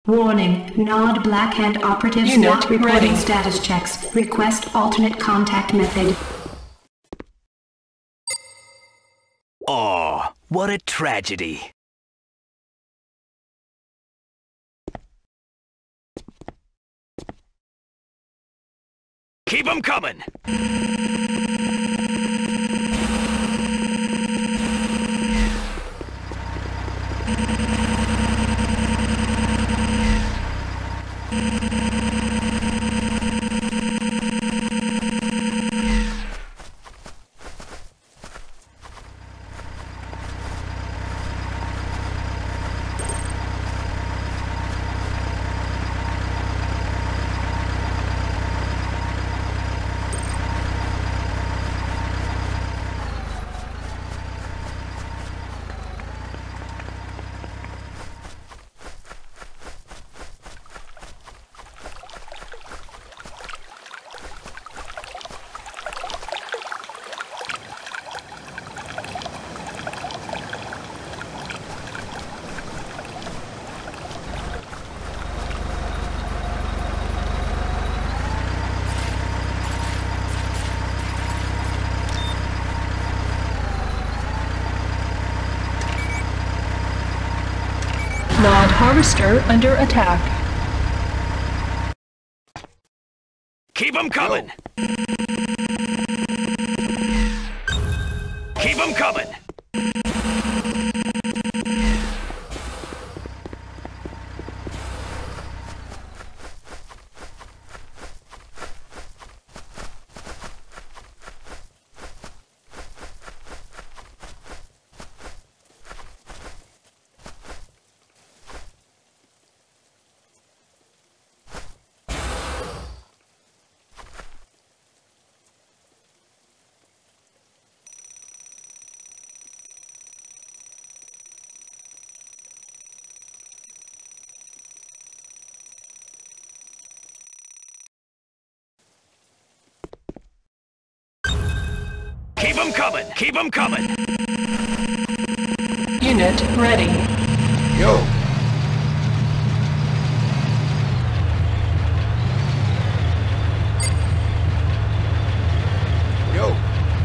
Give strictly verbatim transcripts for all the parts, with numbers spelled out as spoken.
Warning, Nod Black Hand operatives Unit not reporting ready. status checks. Request alternate contact method. Oh, what a tragedy. Keep 'em coming! Nod Harvester under attack. Keep 'em coming! Keep 'em coming! Keep 'em coming! Keep 'em coming! Unit ready. Yo! Yo!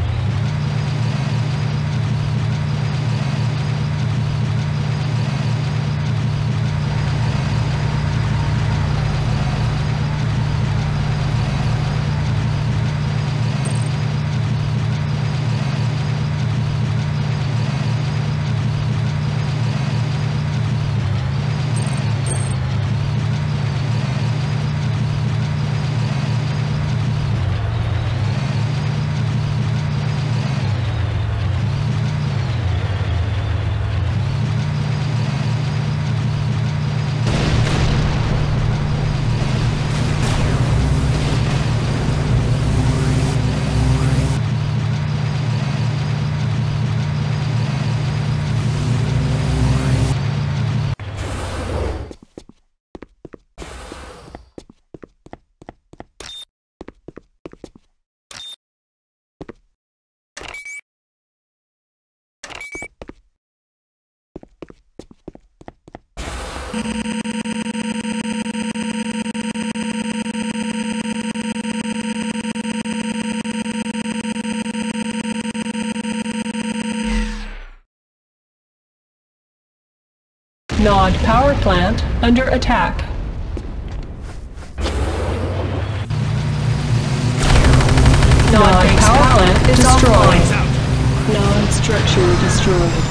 Nod Power Plant under attack. Nod Power Plant destroyed. Nod structure destroyed.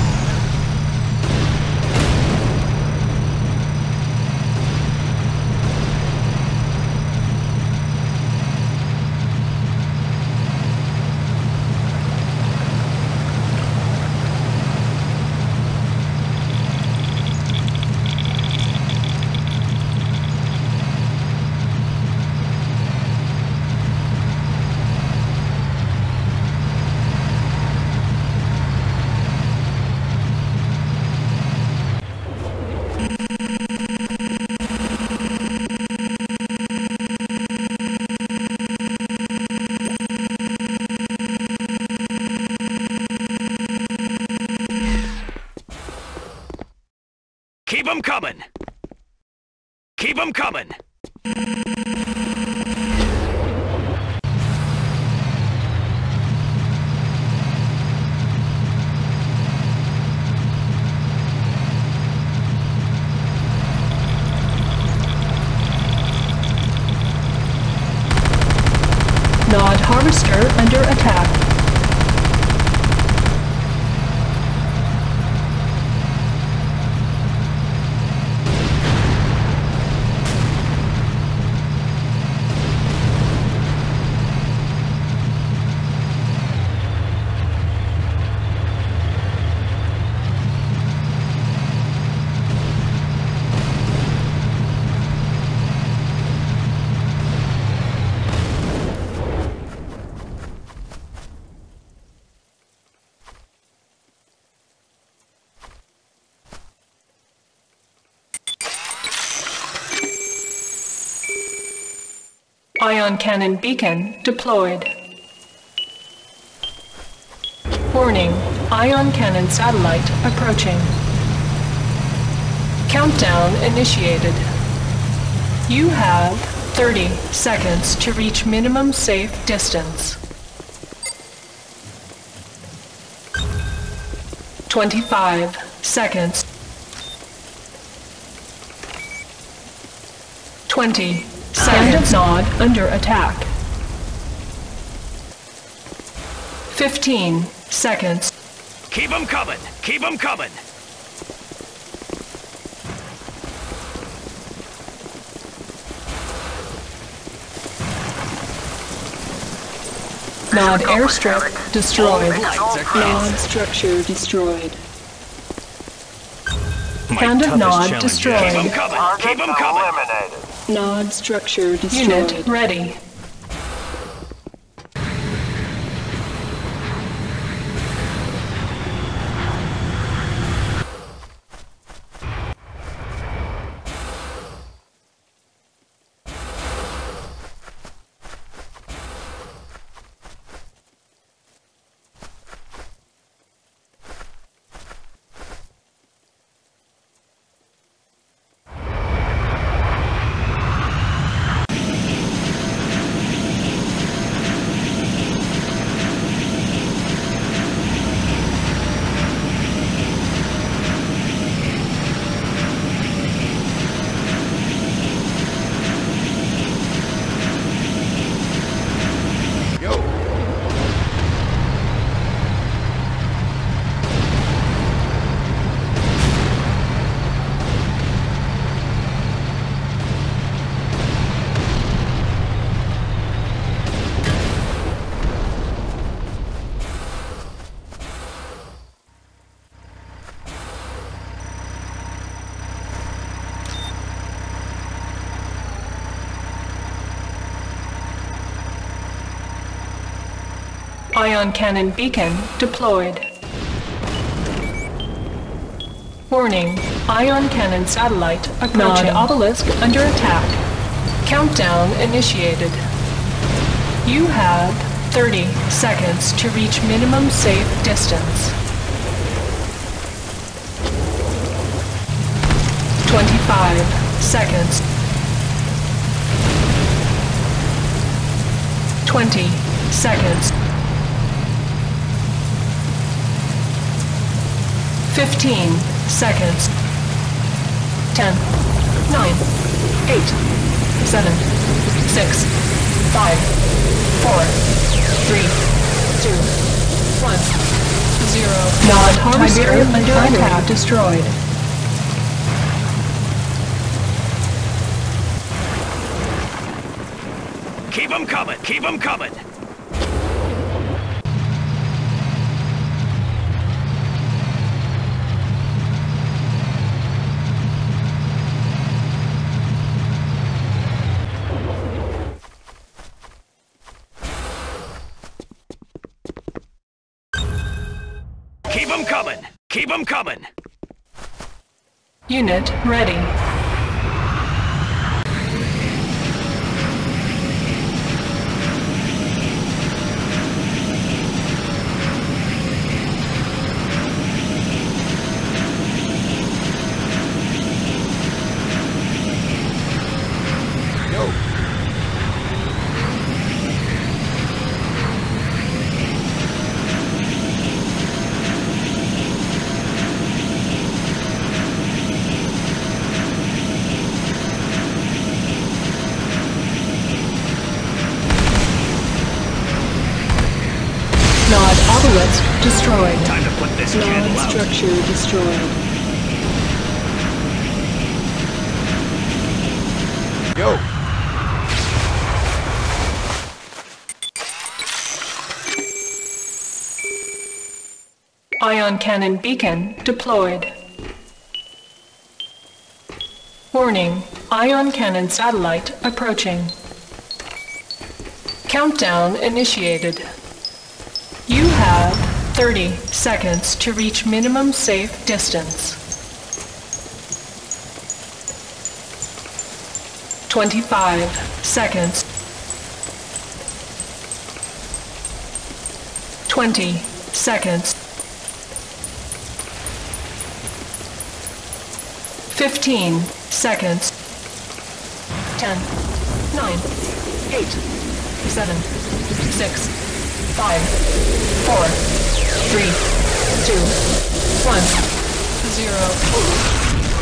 Keep 'em coming! Keep them coming! Nod harvester under attack. Ion cannon beacon deployed. Warning, ion cannon satellite approaching. Countdown initiated. You have thirty seconds to reach minimum safe distance. twenty-five seconds. twenty. Stand of Nod under attack. Fifteen seconds. Keep them coming! Keep them coming! Nod airstrip destroyed. Nod structure destroyed. Hand of Nod destroyed. Keep them coming! Keep them coming! Nod structure destroyed. Unit ready. Ion cannon beacon deployed. Warning, ion cannon satellite approaching. Nod obelisk under attack. Countdown initiated. You have thirty seconds to reach minimum safe distance. twenty-five seconds. twenty seconds. fifteen seconds. ten, nine, eight, seven, six, five, four, three, two, one, zero. Nod harvester under attack destroyed. Keep them coming! Keep them coming! Keep them coming! Keep them coming! Unit ready. destroyed. Time to put this candle out. Structure destroyed. Yo! Ion cannon beacon deployed. Warning, ion cannon satellite approaching. Countdown initiated. You have thirty seconds to reach minimum safe distance. twenty-five seconds. twenty seconds. fifteen seconds. ten, nine, eight, seven, six, five, four, three, two, one, zero.